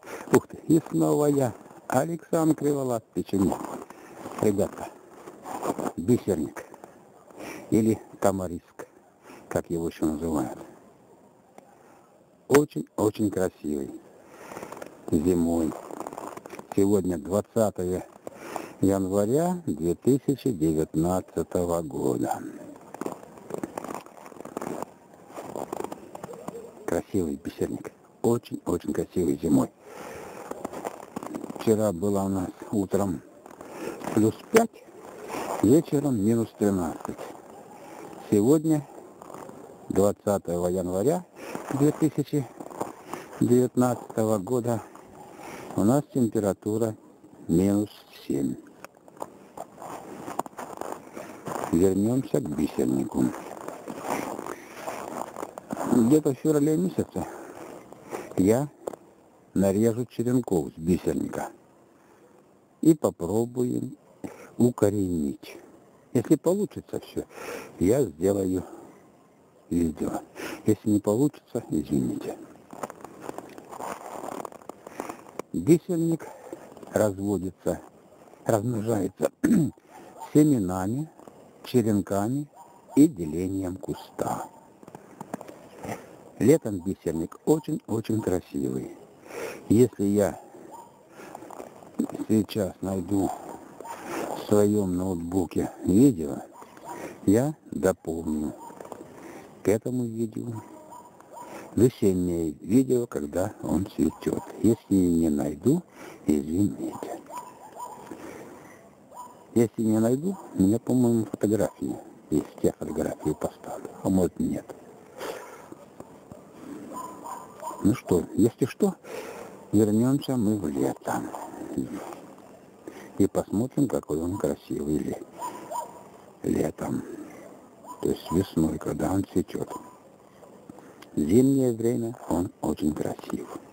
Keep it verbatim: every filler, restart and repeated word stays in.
Ух ты, и снова я, Александр Криволап Печенек. Ребята, бисерник или тамариск, как его еще называют. Очень-очень красивый. Зимой. Сегодня двадцатое января две тысячи девятнадцатого года. Красивый бисерник. Очень-очень красивый зимой. Вчера было у нас утром плюс пять, вечером минус тринадцать. Сегодня, двадцатого января две тысячи девятнадцатого года, у нас температура минус семь. Вернемся к бисернику. Где-то в феврале месяце я нарежу черенков с бисерника и попробуем укоренить. Если получится все, я сделаю видео. Если не получится, извините. Бисерник разводится, размножается семенами, черенками и делением куста. Летом бисерник очень-очень красивый. Если я сейчас найду в своем ноутбуке видео, я дополню к этому видео весеннее видео, когда он цветет. Если не найду, извините. Если не найду, у меня, по-моему, фотографии есть. Я фотографию поставлю, а может нет. Ну что, если что, вернемся мы в лето. И посмотрим, какой он красивый ли летом. То есть весной, когда он цветет. В зимнее время он очень красив.